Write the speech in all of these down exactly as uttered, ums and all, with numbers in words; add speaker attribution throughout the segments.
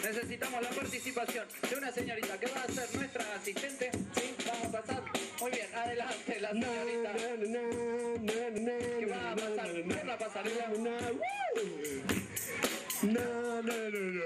Speaker 1: necesitamos la participación de una señorita que va a ser nuestra asistente. Sí, vamos a pasar. Muy bien, adelante la señorita. Que va a pasar por la pasarela.
Speaker 2: No, no, no, no.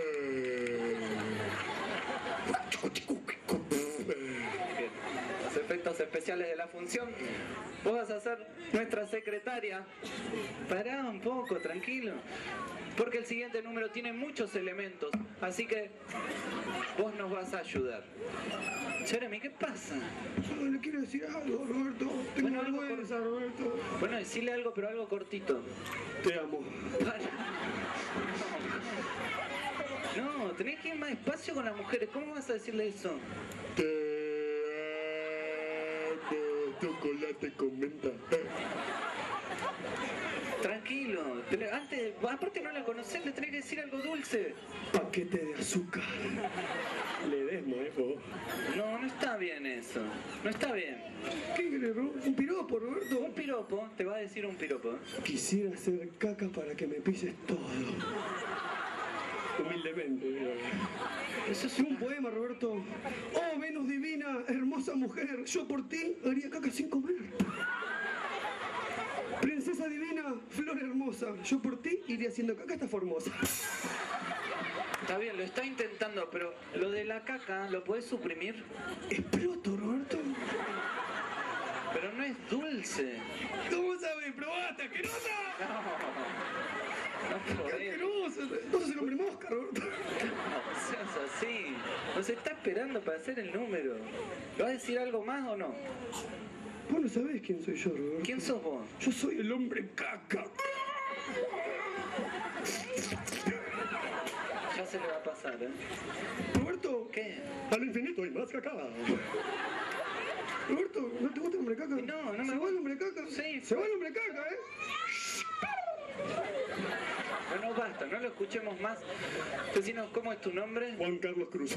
Speaker 1: Bien. Los efectos especiales de la función. Vos vas a ser nuestra secretaria. Pará un poco, tranquilo. Porque el siguiente número tiene muchos elementos. Así que vos nos vas a ayudar. Jeremy, ¿qué pasa?
Speaker 2: Yo le quiero decir algo, Roberto. Tengo
Speaker 1: Bueno, algo
Speaker 2: vergüenza, Roberto.
Speaker 1: Bueno, decile algo, pero algo cortito.
Speaker 2: Te amo.
Speaker 1: No, tenés que ir más despacio con las mujeres. ¿Cómo vas a decirle eso?
Speaker 2: Te amo. Chocolate con menta.
Speaker 1: Tranquilo. Antes, aparte no la conocés, le tenés que decir algo dulce.
Speaker 2: Paquete de azúcar. Le des, maefo.
Speaker 1: No, no está bien eso. No está bien.
Speaker 2: ¿Qué querés, Ro? ¿Un piropo, Roberto?
Speaker 1: Un piropo, te va a decir un piropo.
Speaker 2: Quisiera hacer caca para que me pises todo. Humildemente, digo.
Speaker 1: Eso es
Speaker 2: Un poema, Roberto. Oh, Venus divina, hermosa mujer, yo por ti haría caca sin comer. Princesa divina, flor hermosa, yo por ti iría haciendo caca hasta Formosa.
Speaker 1: Está bien, lo está intentando, pero lo de la caca, ¿lo podés suprimir?
Speaker 2: Exploto, Roberto.
Speaker 1: Pero no es dulce.
Speaker 2: ¿Cómo sabes? ¿Probaste, asquerosa?
Speaker 1: No, no
Speaker 2: ¡Qué
Speaker 1: podés.
Speaker 2: asqueroso! No sos el hombre mosca, Roberto.
Speaker 1: No seas así. Nos está esperando para hacer el número. ¿Le vas a decir algo más o no?
Speaker 2: Vos no sabés quién soy yo, Roberto.
Speaker 1: ¿Quién sos vos?
Speaker 2: Yo soy el hombre caca.
Speaker 1: Ya se le va a pasar, ¿eh?
Speaker 2: Roberto.
Speaker 1: ¿Qué?
Speaker 2: Al infinito hay más caca. Roberto, ¿no te gusta el hombre caca?
Speaker 1: No, no me
Speaker 2: ¿Se va el hombre caca?
Speaker 1: Sí.
Speaker 2: Se va el hombre caca, ¿eh?
Speaker 1: Bueno, basta, no lo escuchemos más. Decinos, ¿cómo es tu nombre?
Speaker 2: Juan Carlos Cruz.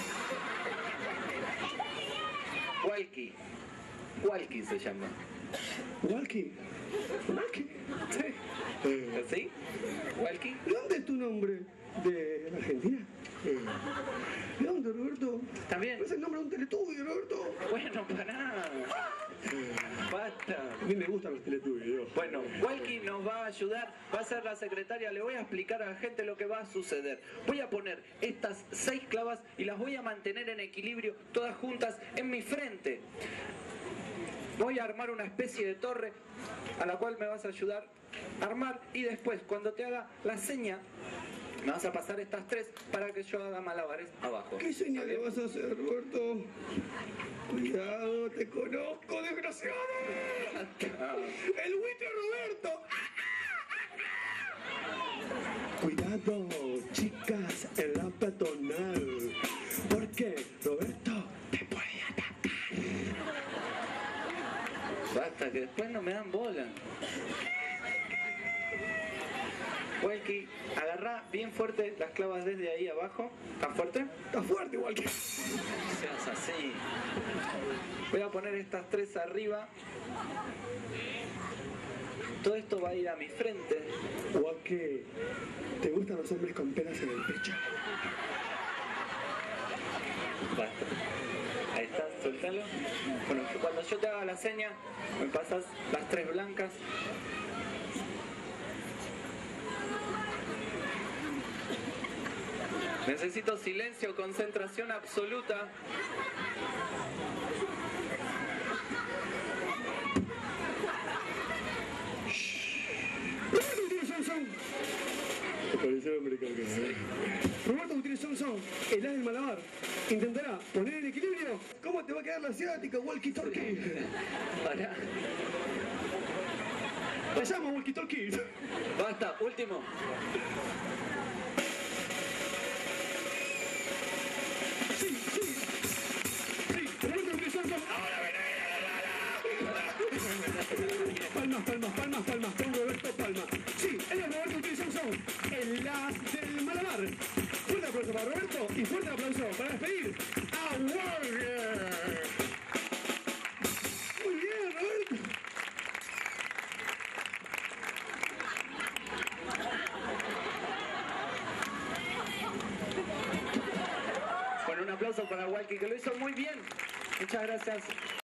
Speaker 1: Walkie. Walkie se llama.
Speaker 2: ¿Walkie? ¿Walkie?
Speaker 1: Sí.
Speaker 2: Eh,
Speaker 1: ¿Sí? ¿Walkie?
Speaker 2: ¿De dónde es tu nombre? ¿De la Argentina? Eh, ¿De dónde, Roberto?
Speaker 1: ¿Está bien?
Speaker 2: Es el nombre de un teletubio, Roberto.
Speaker 1: Bueno, pará. Basta.
Speaker 2: A mí me gustan los teletubbies.
Speaker 1: Bueno, Walkie nos va a ayudar, va a ser la secretaria, le voy a explicar a la gente lo que va a suceder. Voy a poner estas seis clavas y las voy a mantener en equilibrio, todas juntas en mi frente. Voy a armar una especie de torre a la cual me vas a ayudar a armar y después, cuando te haga la seña, me vas a pasar estas tres para que yo haga malabares abajo.
Speaker 2: ¿Qué señal le vas a hacer, Roberto? Cuidado, te conozco, desgraciado. El buitre Roberto. Cuidado, chicas, en la peatonal. Porque Roberto te puede atacar.
Speaker 1: Basta, que después no me dan bola. Walkie, agarrá bien fuerte las clavas desde ahí abajo. ¿Tan fuerte?
Speaker 2: Está fuerte, Walkie.
Speaker 1: Seas así. Voy a poner estas tres arriba. Todo esto va a ir a mi frente.
Speaker 2: Walkie, ¿te gustan los hombres con penas en el pecho?
Speaker 1: Basta. Ahí está, suéltalo. Bueno, cuando yo te haga la seña, me pasas las tres blancas. Necesito silencio, concentración absoluta.
Speaker 2: Roberto Gutiérrez Sansón. Pareció hombre caca. Roberto Gutiérrez Sansón, el as del malabar, intentará poner en equilibrio. ¿Cómo te va a quedar la asiática, Walkie Talkie?
Speaker 1: Pará.
Speaker 2: Te llamo Walkie Talkie.
Speaker 1: Basta, último.
Speaker 2: Sí, sí. Sí, Roberto Gutiérrez Sansón. Ahora ven. Palmas, palmas, palmas, palmas, con Roberto Palma. Sí, él es Roberto Gutiérrez Sansón, el as del malabar. Fuerte aplauso para Roberto y fuerte aplauso para despedir a Warrior. Muy bien, Roberto.
Speaker 1: aplauso para Walkie, que lo hizo muy bien. Muchas gracias.